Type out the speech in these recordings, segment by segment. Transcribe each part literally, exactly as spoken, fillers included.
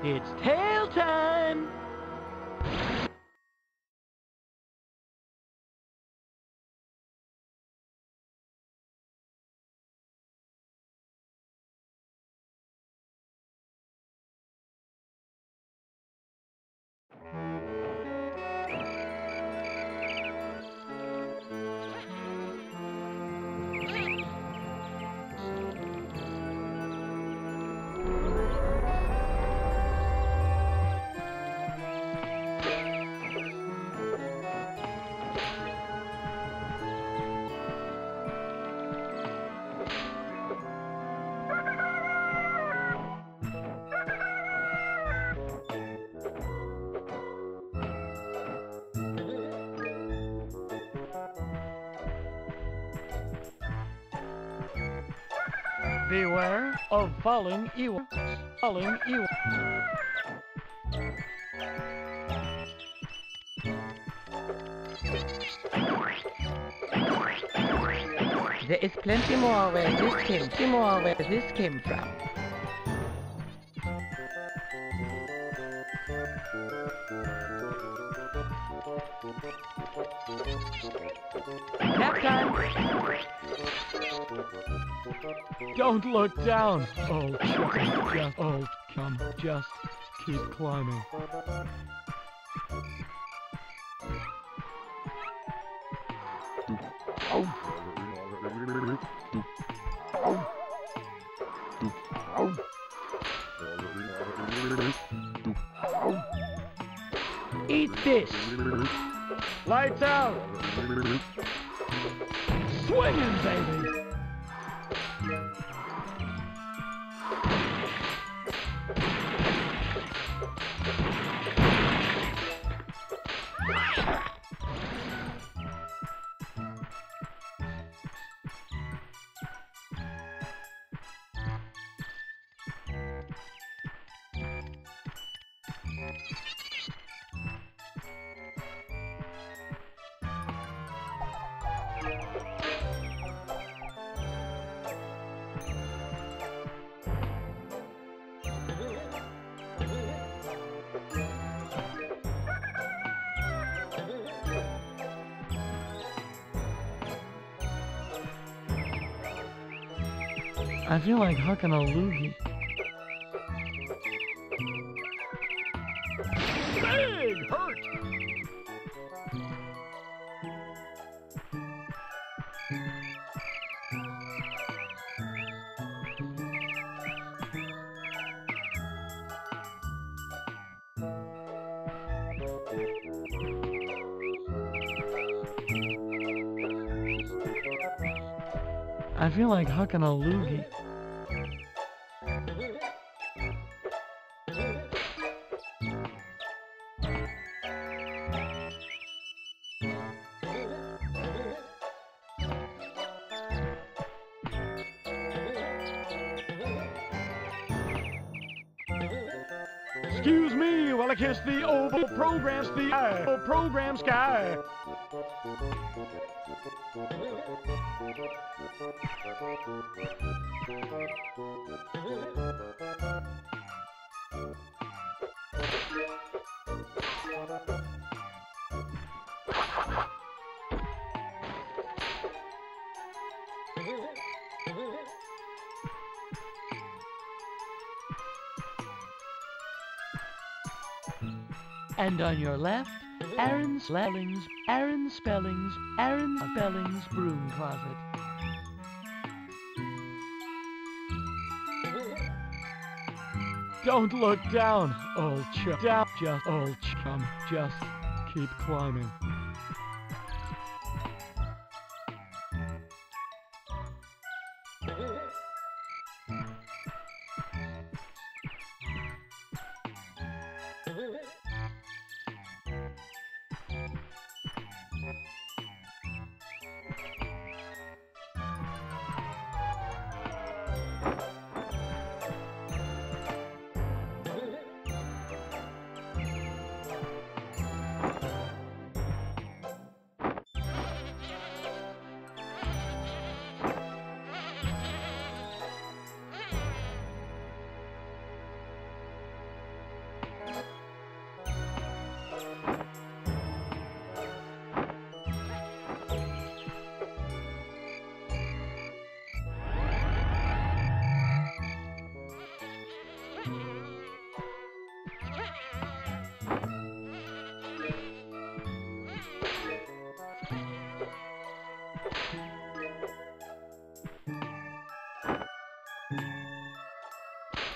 It's tail time! Beware of falling Ewoks. Falling Ewoks. There is plenty more where this came, plenty more where this came from. Nap time! Don't look down, old chicken. Just, old chum. Just keep climbing. Eat this! Lights out! Swinging, baby! I feel like hucking a loogie. Big hurt! I feel like hucking a loogie. Excuse me while I kiss the oval program sky. Oval program sky. And on your left, Aaron Spellings, Aaron Spellings, Aaron Spellings broom closet. Don't look down, old chum. Down, just old chum. Just keep climbing.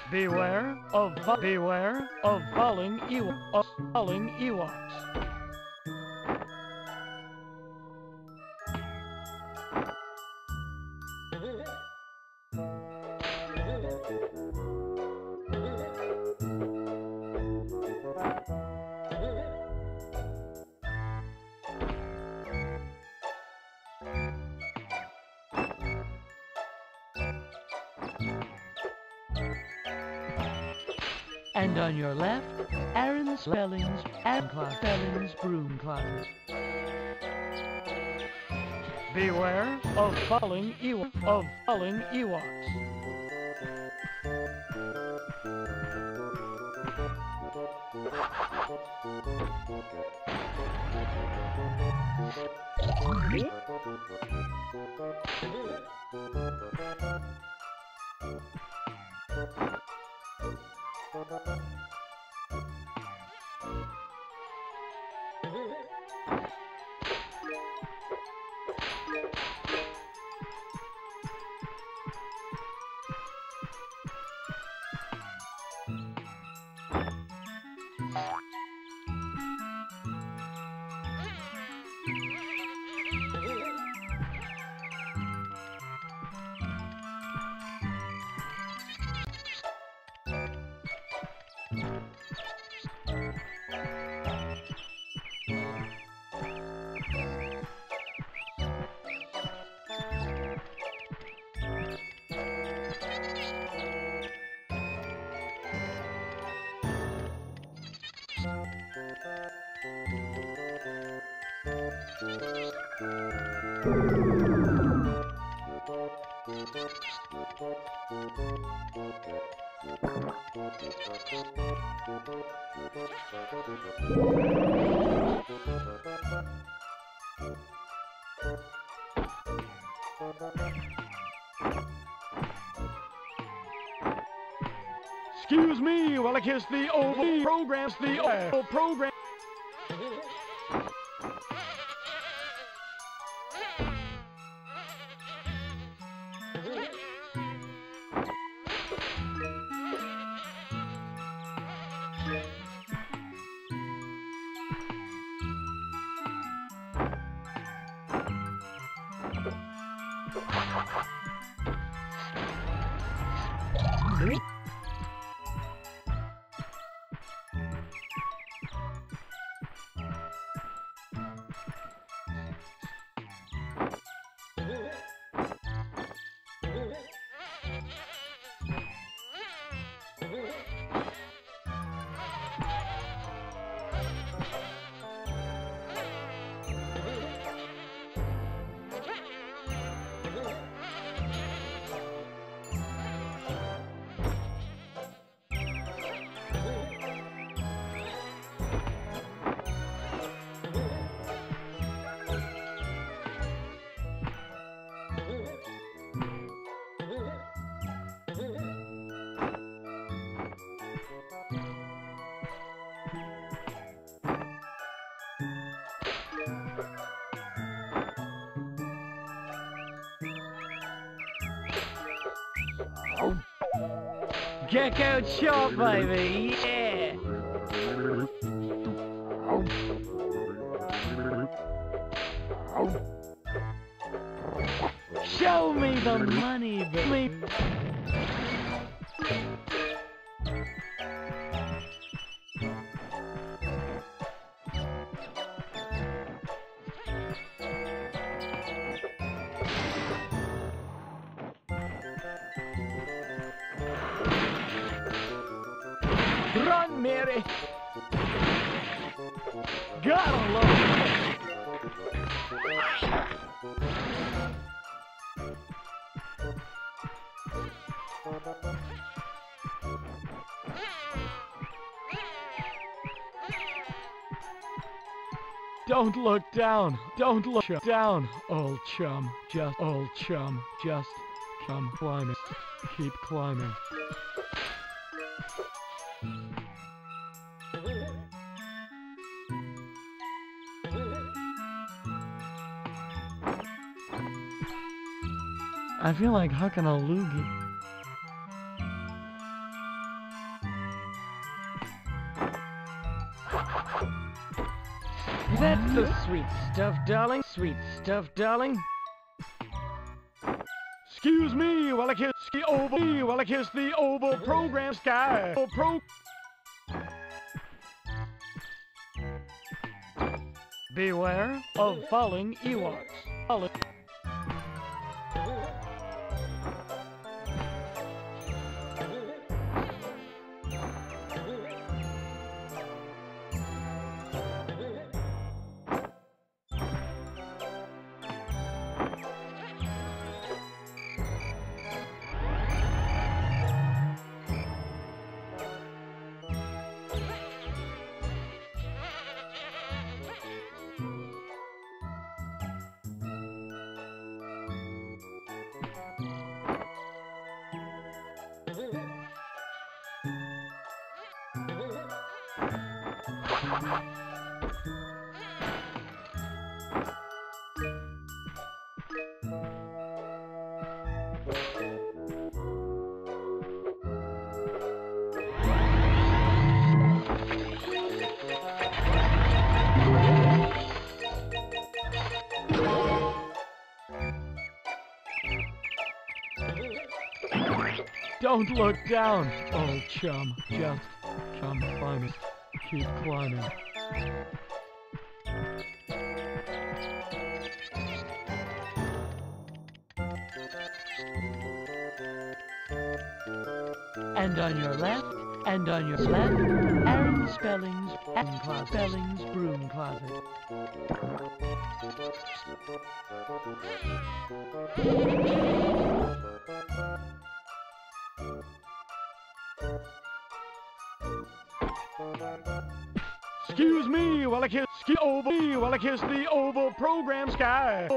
Beware of beware of falling Ewoks. Of falling Ewoks. And on your left, Aaron Spellings, Aaron Spellings broom closet. Beware of falling Ewok, of falling Ewoks. Excuse me while I kiss the oval programs, the oval program. Gecko chop, baby, yeah! Show me the money, baby! Run, Mary! Gotta love it! Don't look down! Don't look down, old chum. Just old chum. Just come climbing. Keep climbing. I feel like hucking a loogie. That's the sweet stuff, darling. Sweet stuff, darling. Excuse me while I kiss the oval. While I kiss the oval program sky. Pro. Beware of falling Ewoks. Falling. Don't look down, old chum. Just come climbing. Keep climbing. And on your left, and on your left, Aaron Spelling's broom closet. Spelling's broom closet. Excuse me while I kiss the oval. While I kiss the oval program sky.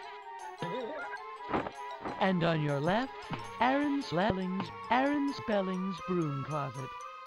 And on your left, Aaron Spelling's Aaron Spelling's broom closet.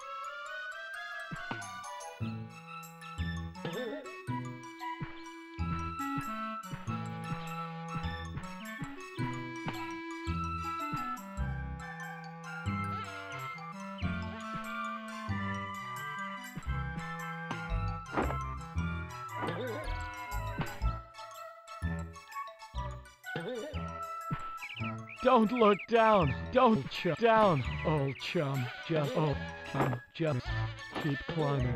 Don't look down. Don't ch down, old chum. Just old chum. Just keep climbing.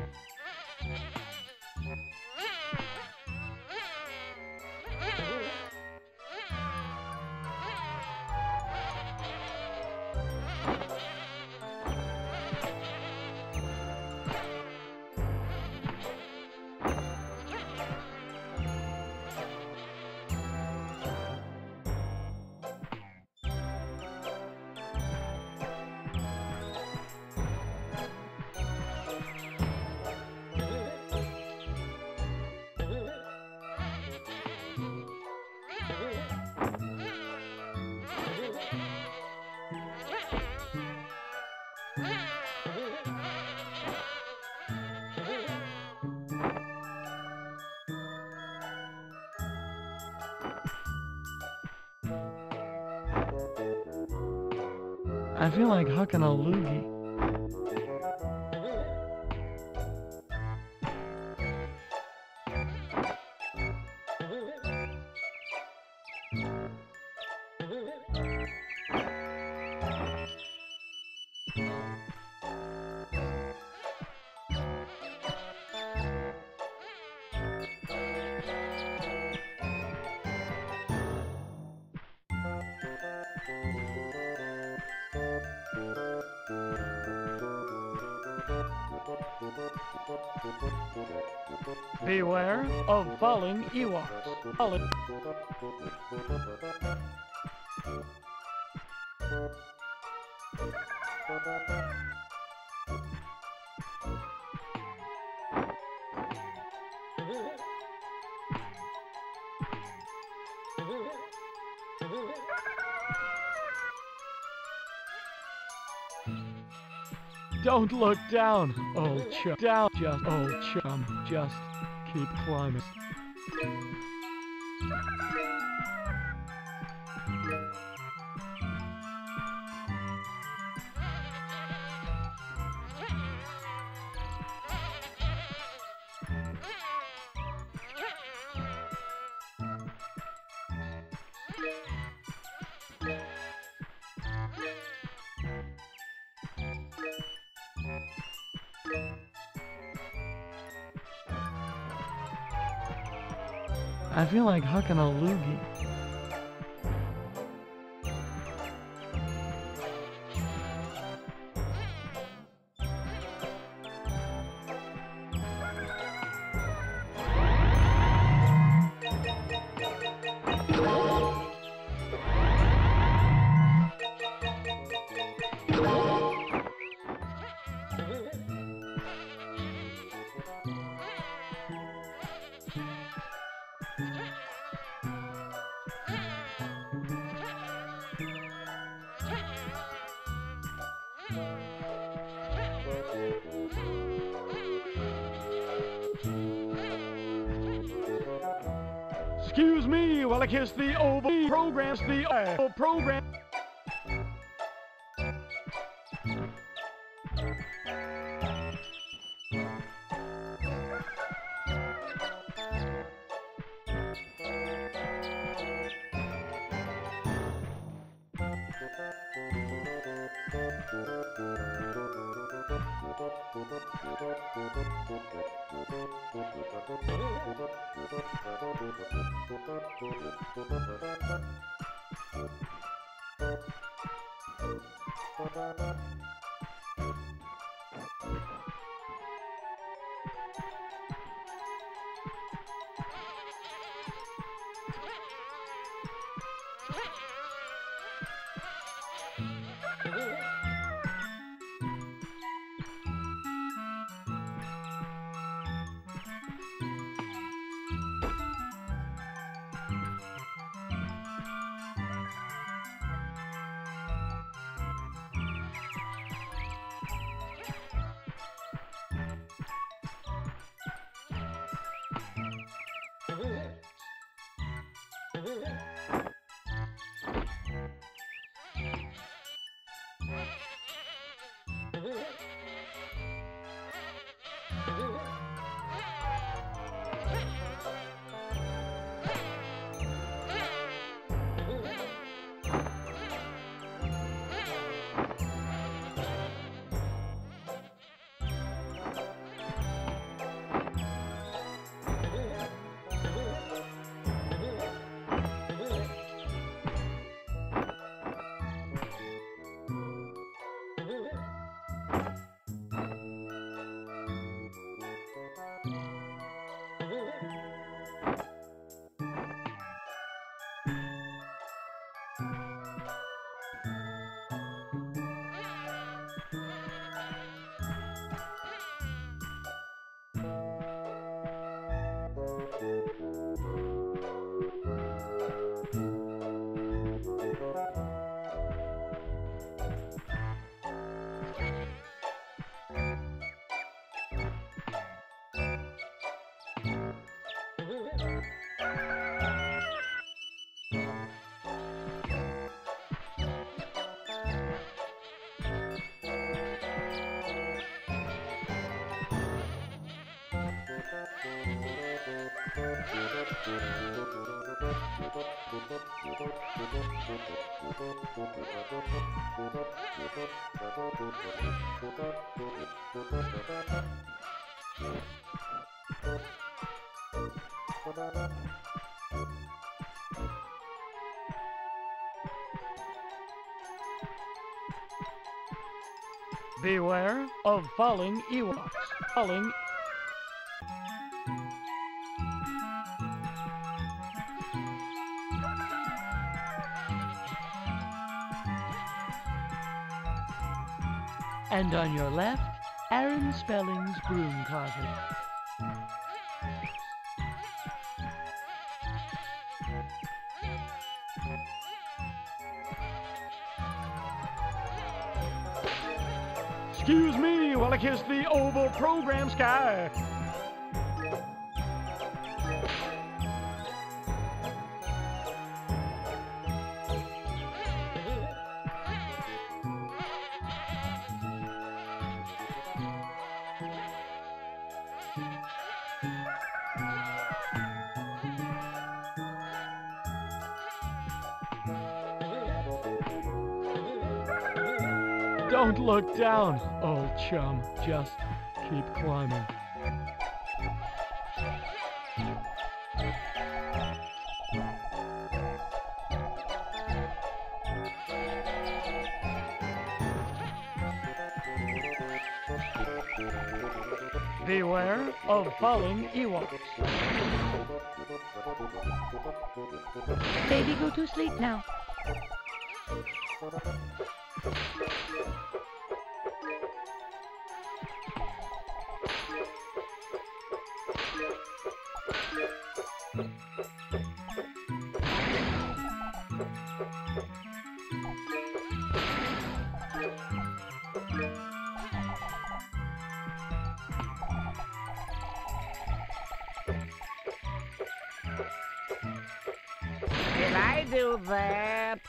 I feel like hucking a loogie. Beware of falling Ewoks. Falling. Don't look down, old chum. Down, just old chum. Just keep climbing. I feel like hucking a loogie. Excuse me while I kiss the oval programs, the oval program. Beware of falling Ewoks. Falling. And on your left, Aaron Spelling's broom closet. Excuse me while I kiss the oval program sky. Don't look down, old chum. Just keep climbing. Beware of falling Ewoks. Baby, go to sleep now. Did I do that?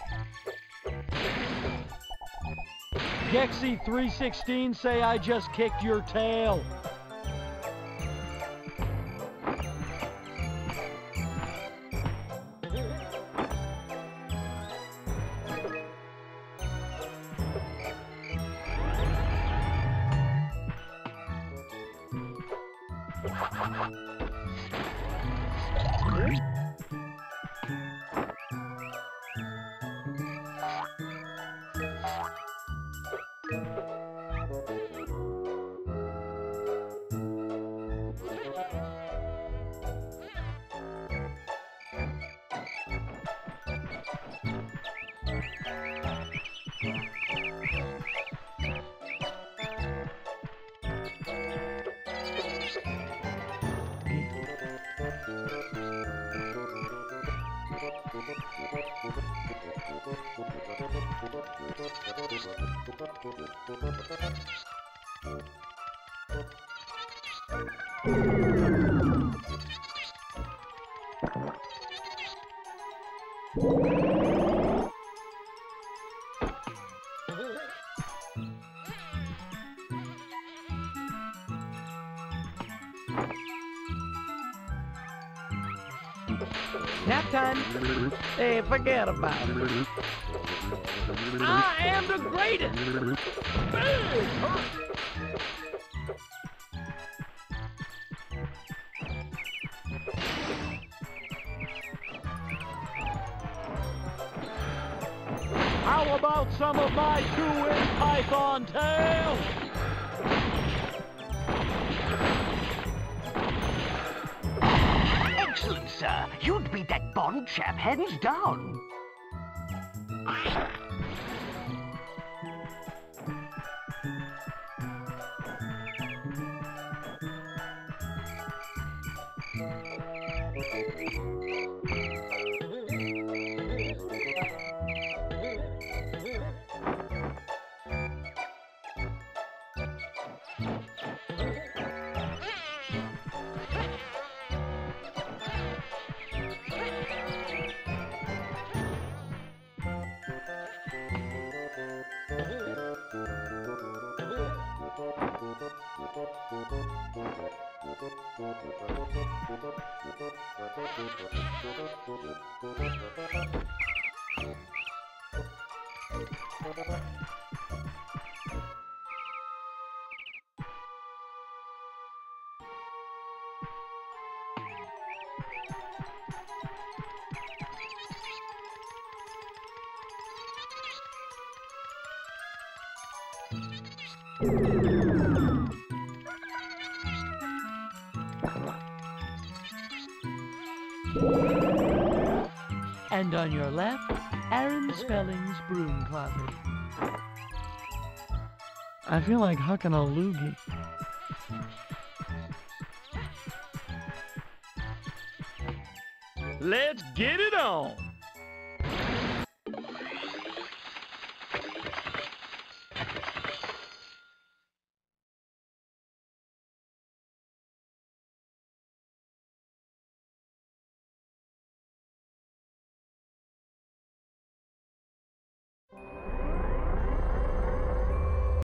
Gexy three sixteen say I just kicked your tail. Nap time. Hey, forget about it. I am the greatest! Big hurt! How about some of my two-inch python tail? Excellent, sir. You'd beat that Bond chap hands down. And on your left, Aaron Spelling's broom closet. I feel like hucking a loogie. Let's get it on!